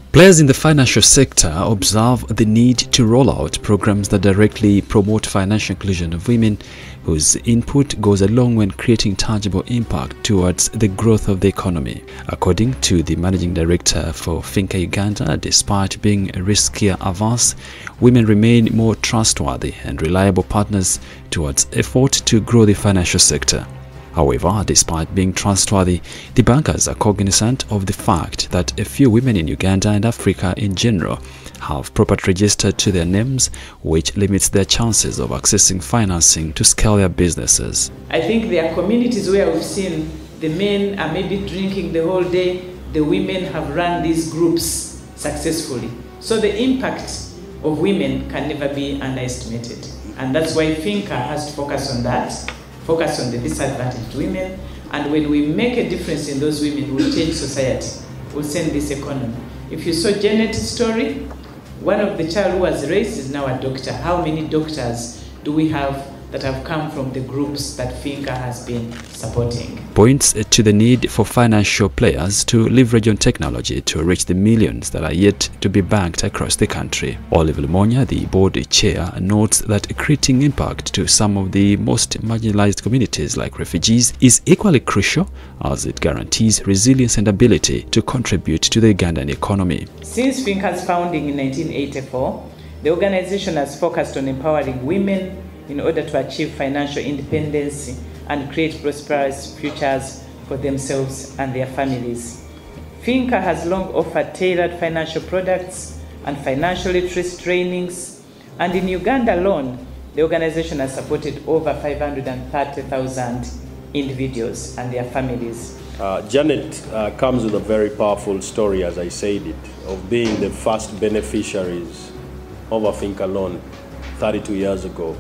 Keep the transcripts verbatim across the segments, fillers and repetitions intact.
Players in the financial sector observe the need to roll out programs that directly promote financial inclusion of women, whose input goes a long way in creating tangible impact towards the growth of the economy. According to the managing director for Finca Uganda, despite being riskier averse, women remain more trustworthy and reliable partners towards effort to grow the financial sector. However, despite being trustworthy, the bankers are cognizant of the fact that a few women in Uganda and Africa in general have property registered to their names, which limits their chances of accessing financing to scale their businesses. I think there are communities where we've seen the men are maybe drinking the whole day, the women have run these groups successfully. So the impact of women can never be underestimated. And that's why Finca has to focus on that. Focus on the disadvantaged women, and when we make a difference in those women, we'll change society, we'll change this economy. If you saw Janet's story, one of the child who was raised is now a doctor. How many doctors do we have that have come from the groups that Finca has been supporting? Points to the need for financial players to leverage on technology to reach the millions that are yet to be banked across the country. Olive Lumonya, the board chair, notes that creating impact to some of the most marginalized communities like refugees is equally crucial, as it guarantees resilience and ability to contribute to the Ugandan economy. Since Finca's founding in nineteen eighty-four, the organization has focused on empowering women in order to achieve financial independence and create prosperous futures for themselves and their families. Finca has long offered tailored financial products and financial literacy trainings, and in Uganda alone, the organization has supported over five hundred thirty thousand individuals and their families. Uh, Janet uh, comes with a very powerful story, as I said it, of being the first beneficiaries of a Finca loan thirty-two years ago.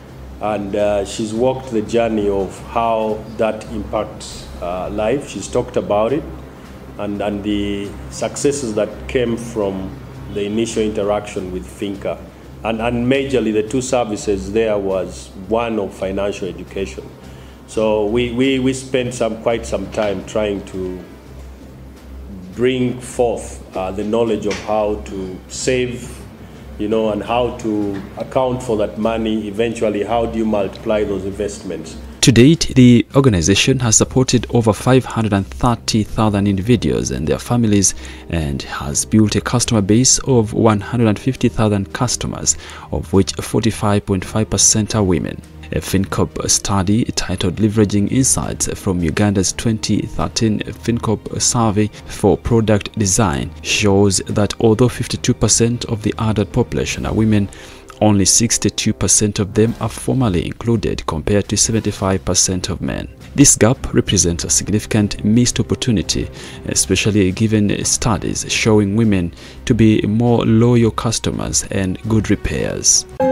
And uh, she's walked the journey of how that impacts uh, life. She's talked about it and, and the successes that came from the initial interaction with Finca. And, and majorly the two services there was one of financial education. So we, we, we spent some, quite some time trying to bring forth uh, the knowledge of how to save, you know, and how to account for that money. Eventually, how do you multiply those investments? To date, the organization has supported over five hundred thirty thousand individuals and their families and has built a customer base of one hundred fifty thousand customers, of which forty-five point five percent are women. A FinCorp study titled Leveraging Insights from Uganda's twenty thirteen FinCorp survey for product design shows that although fifty-two percent of the adult population are women, only sixty-two percent of them are formally included compared to seventy-five percent of men. This gap represents a significant missed opportunity, especially given studies showing women to be more loyal customers and good repayers.